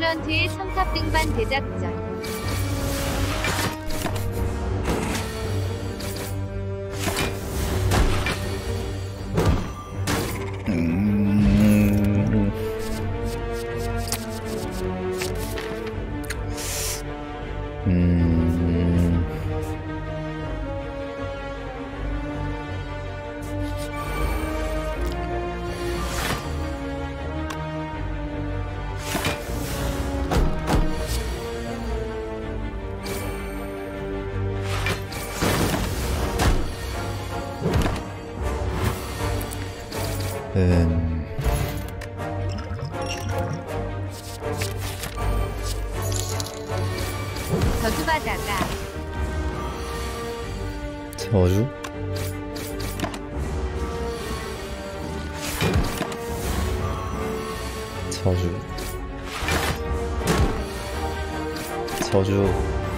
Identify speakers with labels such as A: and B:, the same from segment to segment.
A: 전투의 첨탑 등반 대작전. 저주받아가.
B: 저주? 저주. 저주.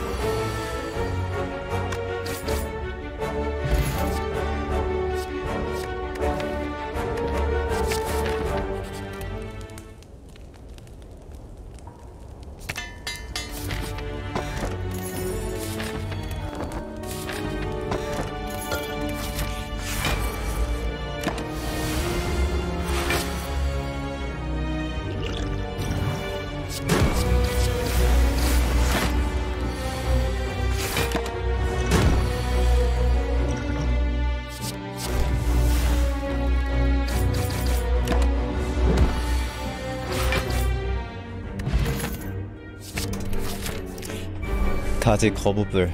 B: 다지 거부불.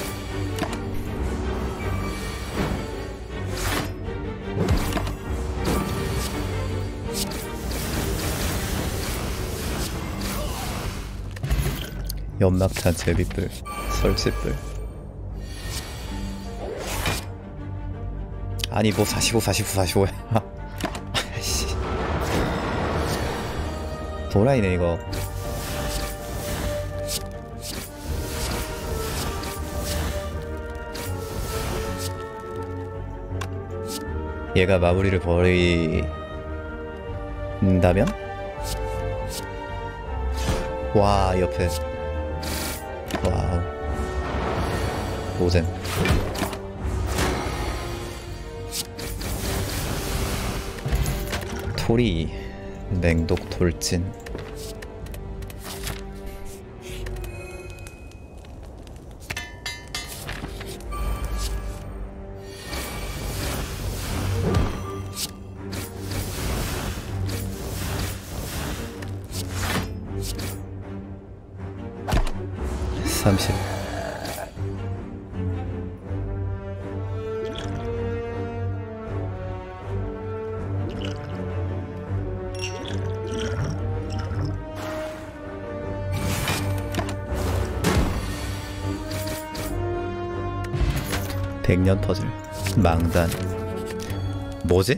B: 연막탄 제비불. 설치불. 아니 뭐 45 45야 아이씨 도라이네 이거. 얘가 마무리를 버린다면? 와 옆에 와우 노잼. 토리 맹독 돌진. 삼십. 백년 퍼즐. 망단. 뭐지?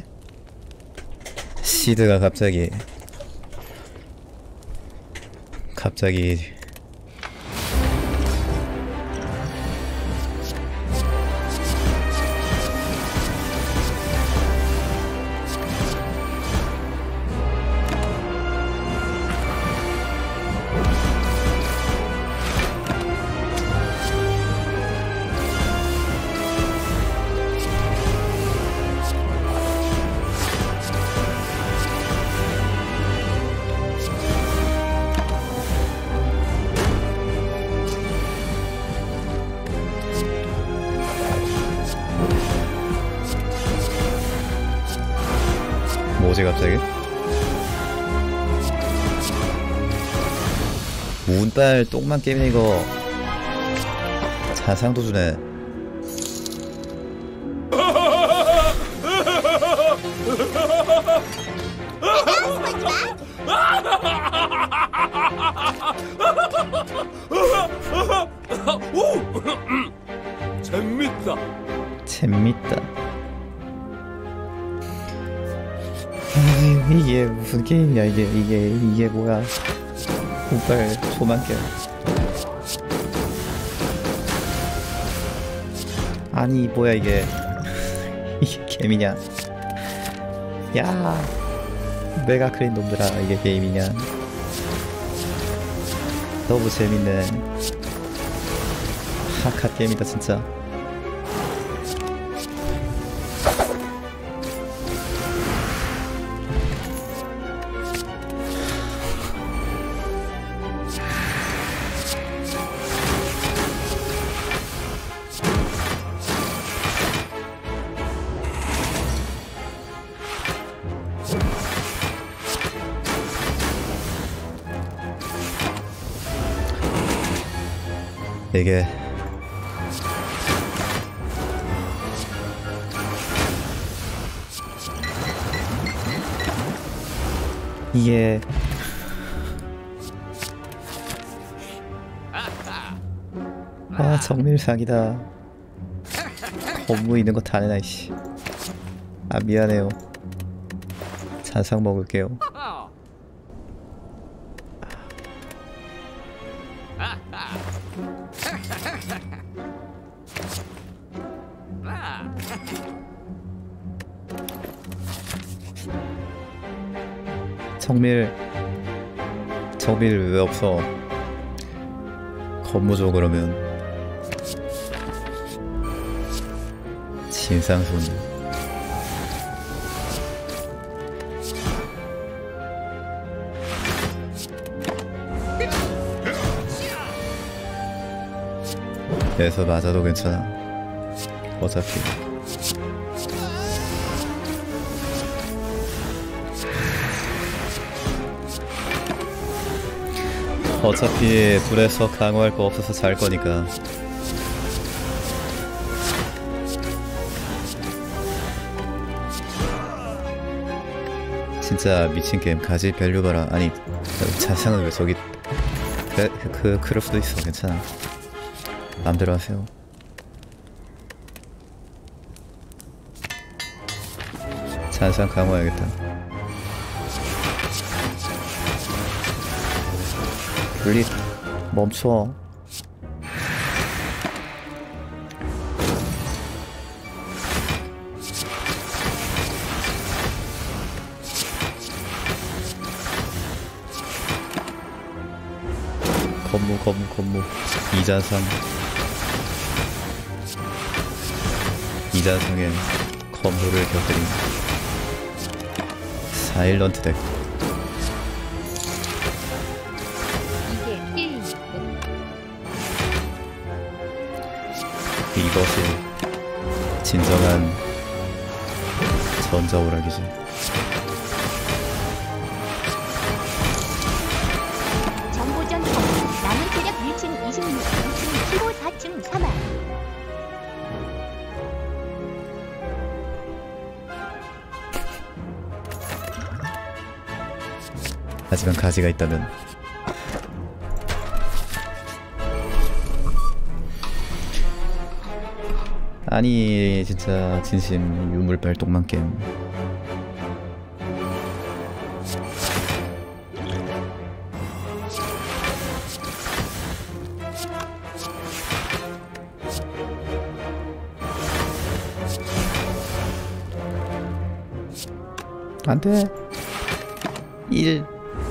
B: 시드가 갑자기 뭐지 갑자기? 운빨 똥만 게임이네 이거. 자상도 주네.
C: 재밌다.
B: 재밌다. 이게 무슨 게임이야 이게 뭐야. 운빨 조만 게임. 아니 뭐야 이게. 이게 게임이냐. 야 메가 크린 놈들아 이게 게임이냐. 너무 재밌네. 하카 게임이다 진짜. 이게 이게 아 정밀 사기다. 업무 있는 거 다 내놔 이씨. 아 미안해요. 잔상 먹을게요. 정밀 왜 없어? 건무 줘 그러면. 진상손. 그래서 맞아도 괜찮아. 어차피 둘에서 강화할 거 없어서 잘 거니까. 진짜 미친 게임. 가지 밸류 봐라. 아니 자상은 왜 저기. 그럴 수도 있어. 괜찮아. 마음대로 하세요. 잔상 강화해야겠다. 블릿 멈춰. 건무 이자상에 건무를 곁들인 사일런트 덱.
A: 이게 게임.
B: 이것이 진정한 전자오락이지.
D: 정보전 남은 체력 1층 26, 2층 15, 4층 3화.
B: 하지만 가지가 있다면 아니 진짜 진심 유물발동만 게임. 안돼. 1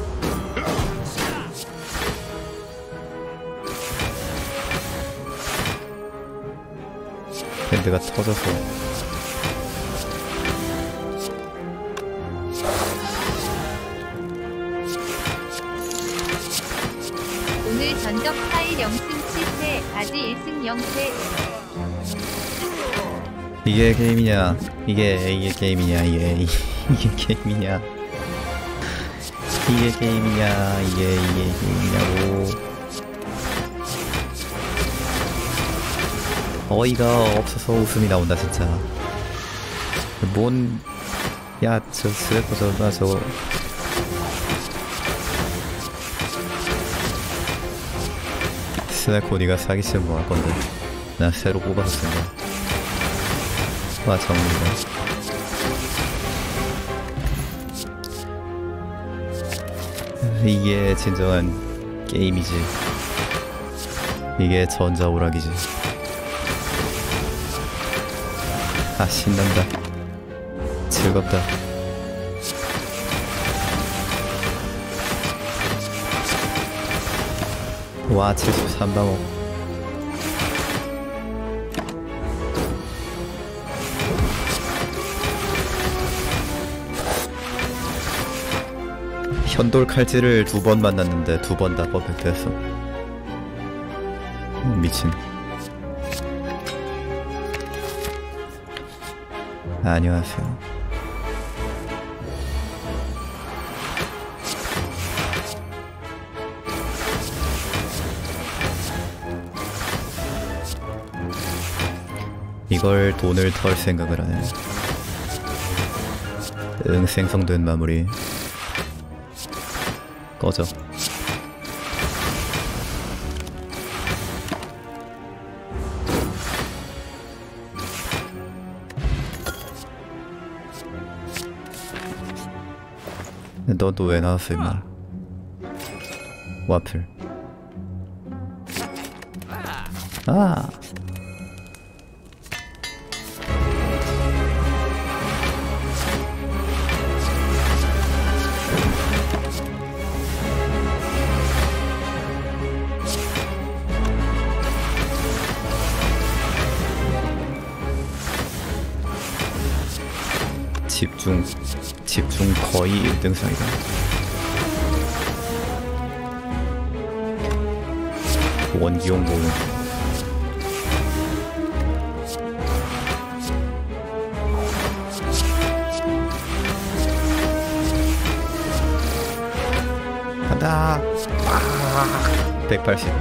B: 밴드가 터져서.
A: 오늘 전적 파일 0승 7패, 가지 1승 0패.
B: 이게 게임이냐? 이게 게임이냐? 이게 게임이냐? 이게 게임이냐? 이게 게임이냐고. 어이가 없어서 웃음이 나온다 진짜. 뭔... 야 저 스래퍼 저거 저거 스나코 니가 사기치면 뭐 할건데. 나 새로 뽑아서 쓴다. 와 정리다. 이게 진정한 게임이지. 이게 전자오락이지. 아 신난다. 즐겁다. 와 73방어. 현돌 칼질을 2번 만났는데 2번 다 퍼펙트했어. 미친. 안녕하세요. 이걸 돈을 털 생각을 하네. 응, 생성된 마무리. 꺼져. 너도 왜 나왔어 임마. 와플. 아 집중 거의 1등상이다. 원기용 모음. 간다. 180.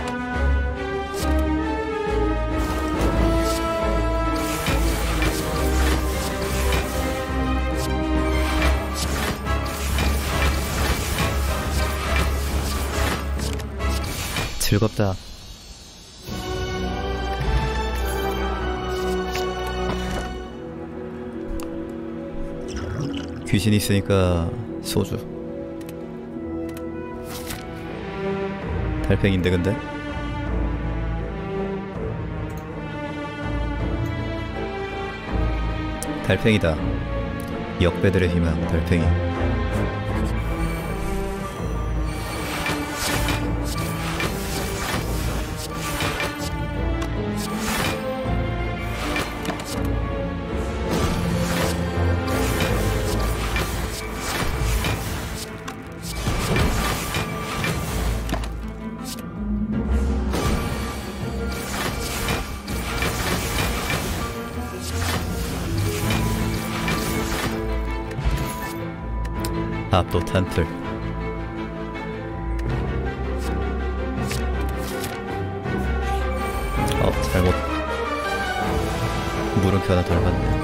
B: 즐겁다. 귀신 있으니까 소주. 달팽인데 근데? 달팽이다. 역배들의 희망 달팽이. 압도 탄플. 잘못. 물음표 하나 덜었네.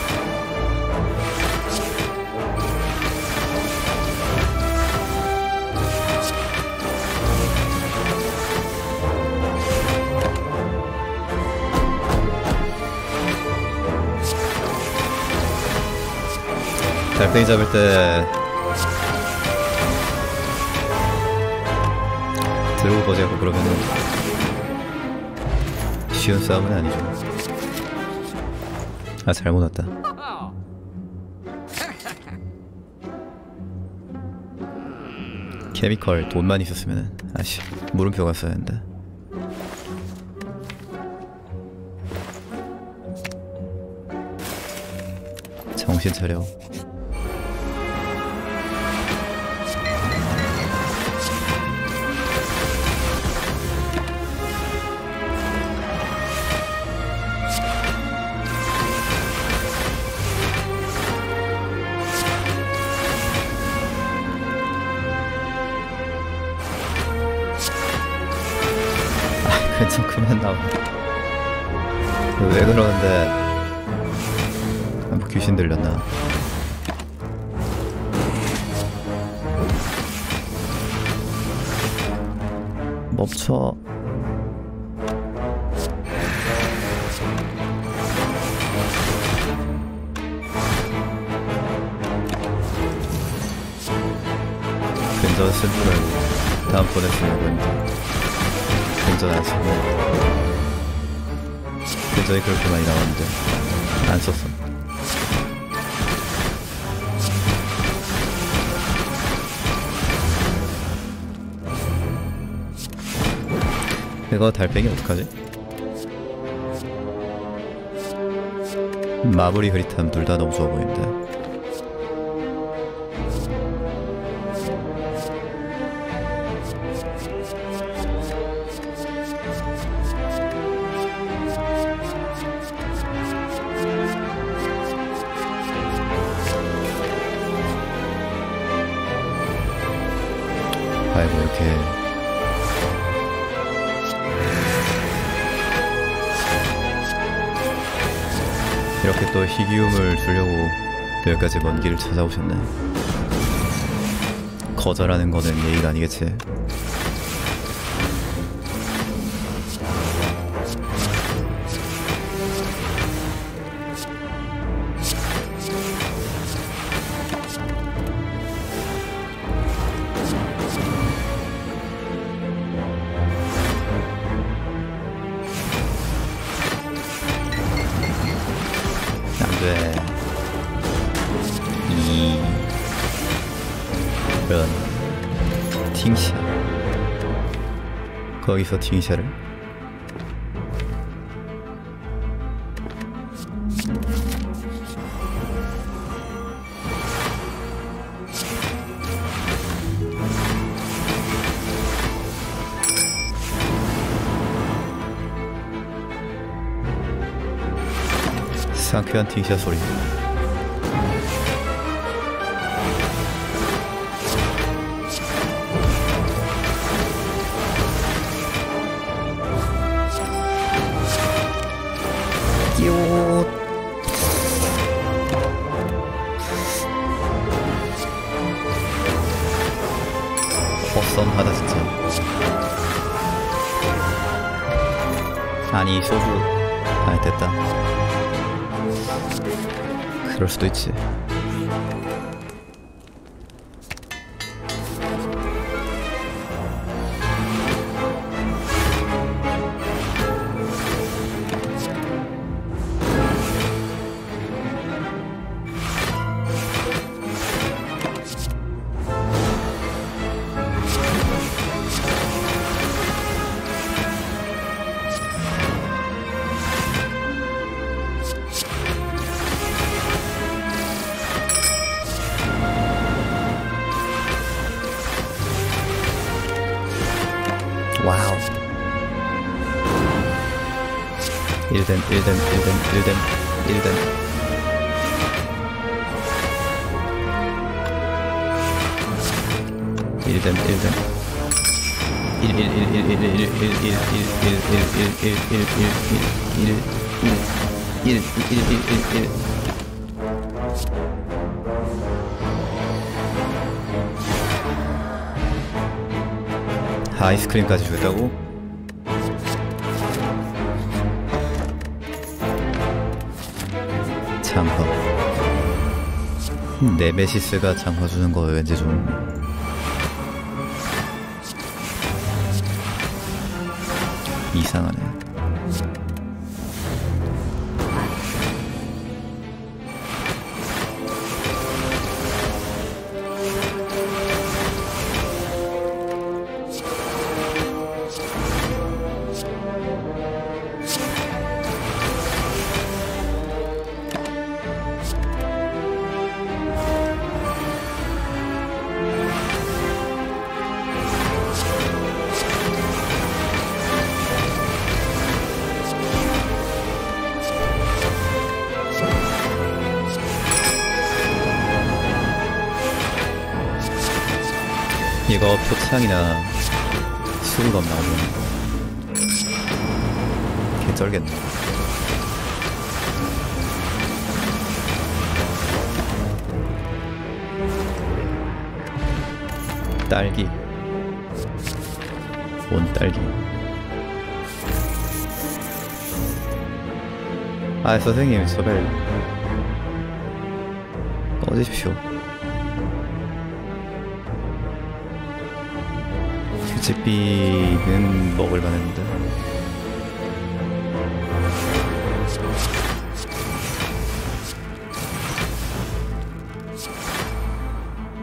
B: 달팽이 잡을 때 들고 거지하고 그러면은 쉬운 싸움은 아니죠. 아 잘못 왔다. 케미컬 돈만 있었으면은 아씨 물음표 갔어야 했는데. 정신 차려. 좀 그만 나와. 왜 그러는데? 뭐 귀신 들렸나? 멈춰. 근전 쓴 줄 알고 다음번에 쓰려고 했는데 근전 안 쓰고 근전이 그렇게 많이 나왔는데 안 썼어. 이거 달팽이 어떡하지? 마블이 흐릿함 둘 다 너무 좋아 보이는데. 아이고 이렇게 또 희귀움을 주려고 여기까지 먼 길을 찾아오셨네. 거절하는 거는 예의가 아니겠지. 안돼. 이런 팅샤. 거기서 팅샤를 상쾌한 팅샷 소리. 끼오. 어썸하다 진짜. 아니 소주. 아니 됐다. 그럴 수도 있지. 와우. 1댐 1댐 1댐 1댐 1댐. 아이스크림까지 주겠다고? 장화. 네메시스가 장화 주는 거 왠지 좀 이상하네. 이거 표창이나 수리검 나오면 개쩔겠네. 딸기 온딸기. 아 선생님 제발 꺼지십시오. 휴지비는 먹을만 했는데.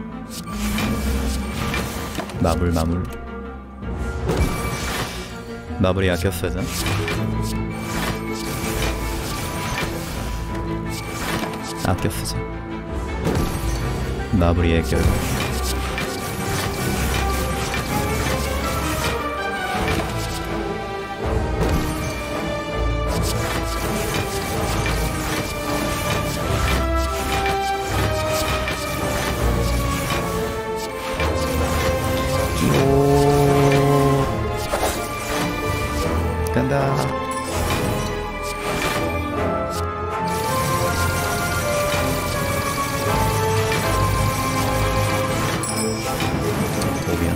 B: 마물 마무리 아껴 쓰자. 아껴 쓰자. 마무리의 결. 간다. 오비야.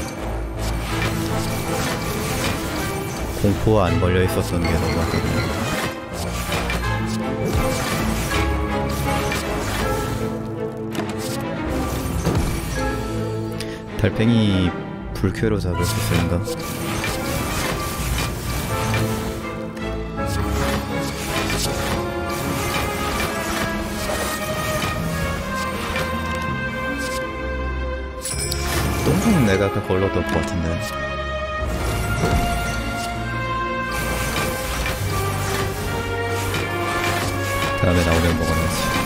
B: 공포 안 걸려 있었던 게 너무 아깝네. 달팽이 불쾌로 잡을 수 있을까? 똥은 내가 아까 걸렀던 것 같은데. 다음에 나오면 먹어야지.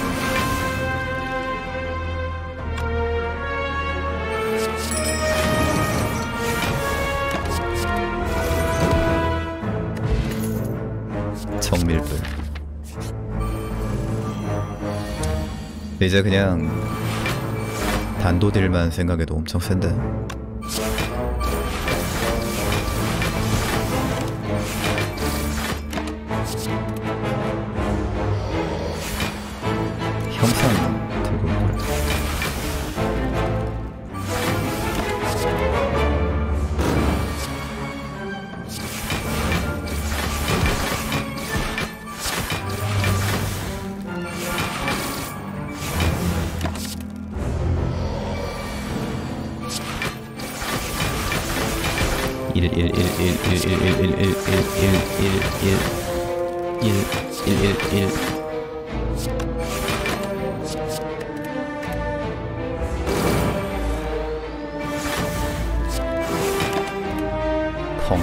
B: 정밀불. 이제 그냥 단도딜만 생각해도 엄청 센데. 형상 들고 올걸. 펑.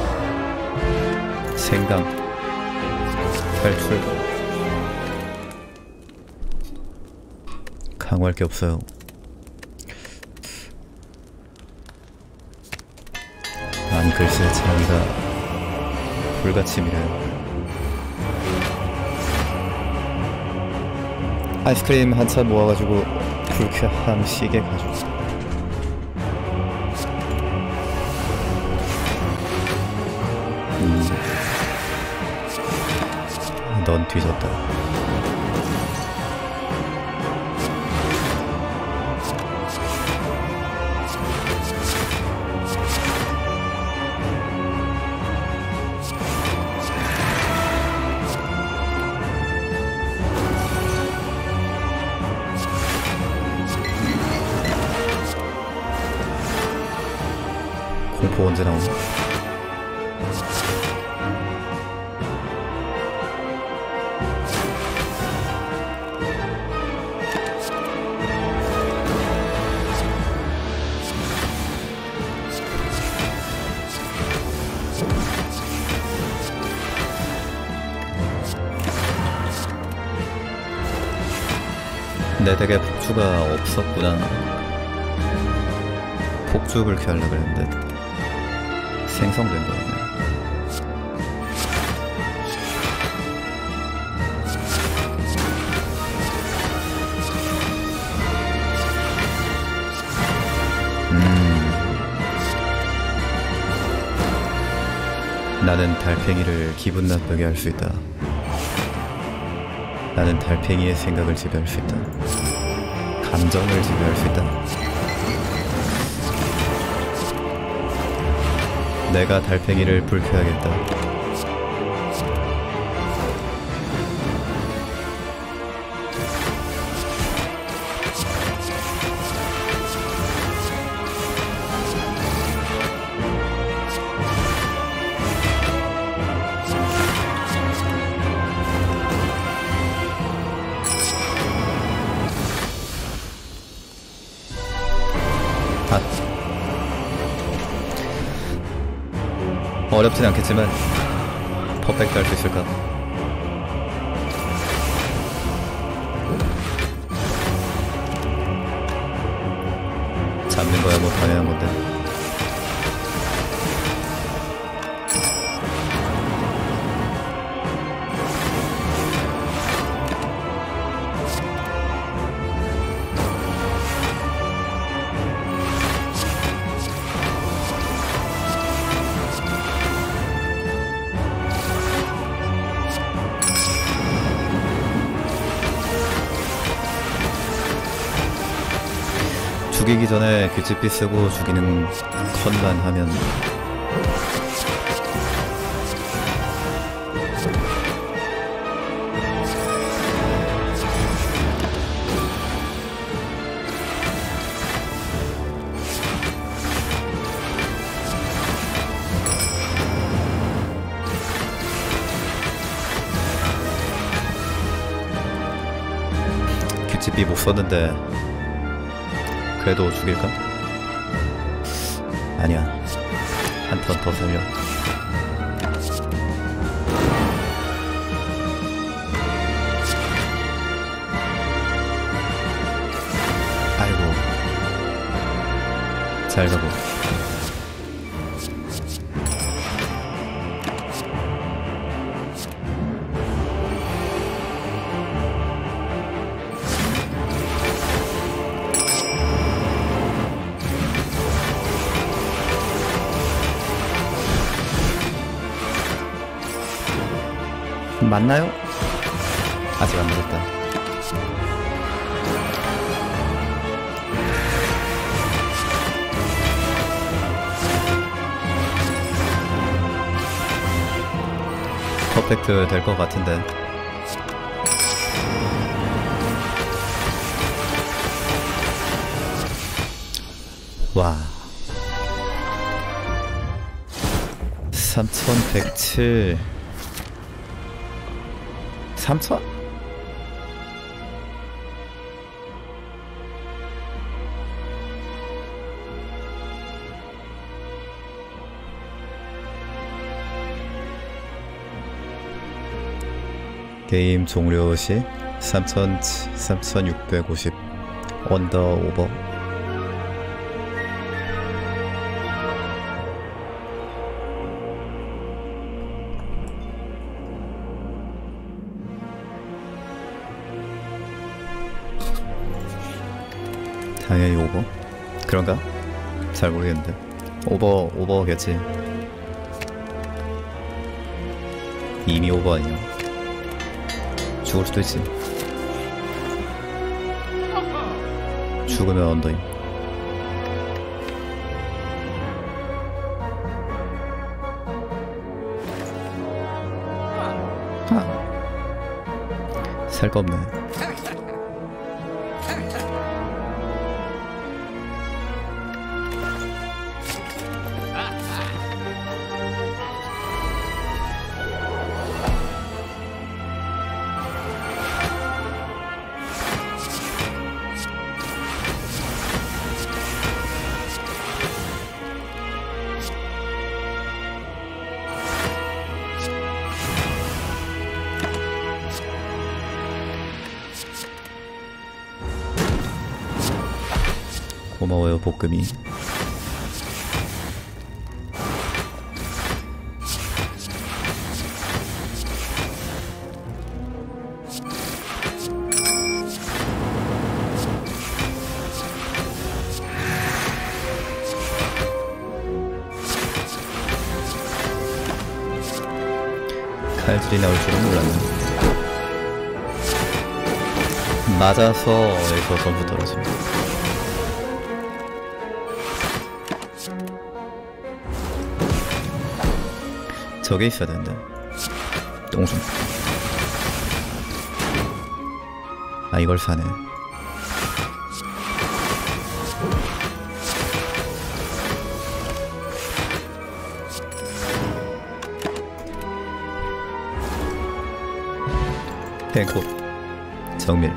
B: 생강. 탈출. 강화할 게 없어요. 아니 글쎄 자기가 불가침이래요. 아이스크림 한참 모아가지고 불쾌함 시계 가지고. 넌 뒤졌다. 공포 언제 나오나? 내 덱에 폭주가 없었구나. 폭주 불쾌하려고 그랬는데 생성된 거네. 나는 달팽이를 기분 나쁘게 할 수 있다. 나는 달팽이의 생각을 지배할 수 있다. 감정을 지배할 수 있다. 내가 달팽이를 불쾌하겠다. 어렵진 않겠지만 퍼펙트 할 수 있을까? 잡는 거야 뭐 당연한 건데. 죽이기 전에 규칙비 쓰고 죽이는 컷만 하면 규칙비 못 썼는데 그래도 죽일까? 아니야. 한 턴 더 살려. 아이고. 잘 가고. 맞나요? 아직 안 맞았다. 퍼펙트 될 것 같은데. 와. 3107 3천? 게임 종료 시 3650 언더 오버. 당연히 오버? 그런가? 잘 모르겠는데. 오버겠지. 이미 오버 아니야. 죽을 수도 있지. 죽으면 언더임. 살 거 없네. 고마워요 볶음이. 칼질이 나올 줄은 몰랐네. 맞아서에서 전부 떨어집니다. 저게 있어야 되는데. 똥손. 아 이걸 사네. 탱코 정밀.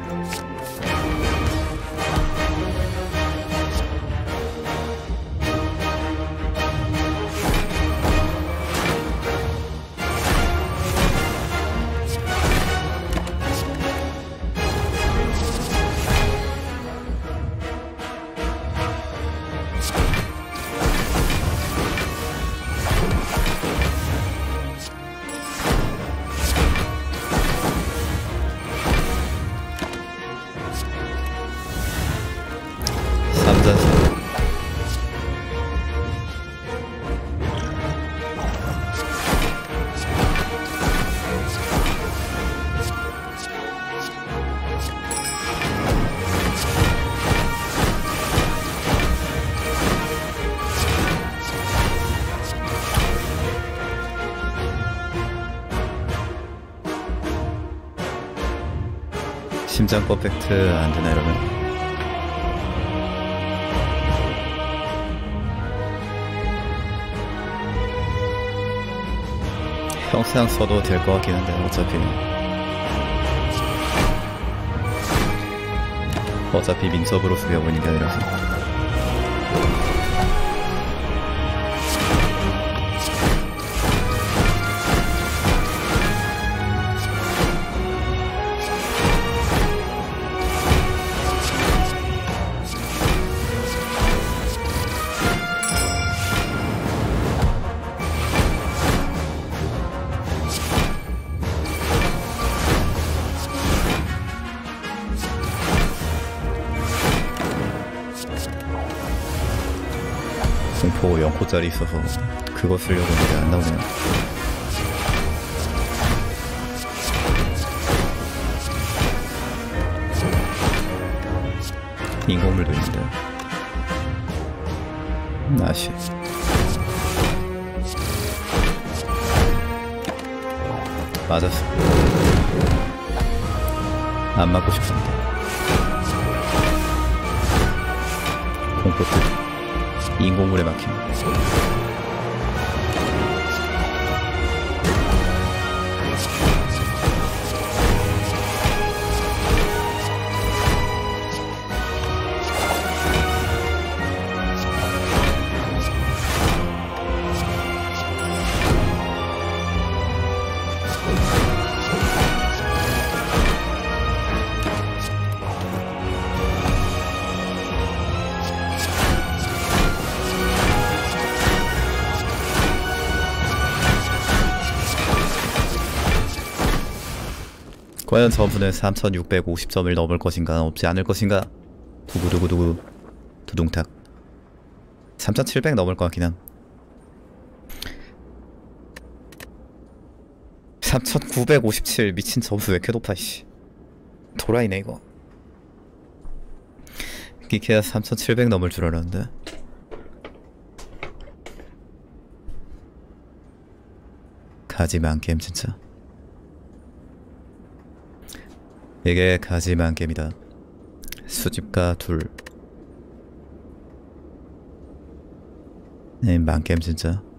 B: 심장 퍼펙트 안 되나 이러면? 평상 써도 될 것 같긴 한데 어차피 민첩으로 수비하고 있는 게 아니라서. 공포 0코짜리 있어서 그거 쓰려고 했는데 안 나오네요. 인공물도 있는데. 아씨. 맞았어. 안 맞고 싶습니다. 공포 때 인공물에 막힘. 과연 저분은 3650점을 넘을 것인가 넘지 않을 것인가. 두구두구두구 두둥탁. 3700 넘을 것 같긴 함. 3957 미친 점수 왜 이렇게 높아 씨. 도라이네 이거. 기케야 3700 넘을 줄 알았는데. 가지만 게임 진짜. 이게 가지만 게임이다. 수집가 둘. 네, 만게임 진짜.